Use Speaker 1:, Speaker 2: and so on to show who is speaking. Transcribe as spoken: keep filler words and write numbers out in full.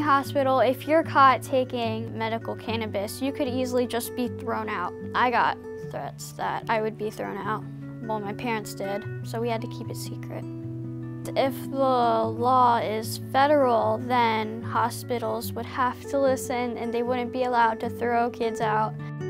Speaker 1: hospital, if you're caught taking medical cannabis, you could easily just be thrown out. I got threats that I would be thrown out. Well, my parents did, so we had to keep it secret. If the law is federal, then hospitals would have to listen and they wouldn't be allowed to throw kids out.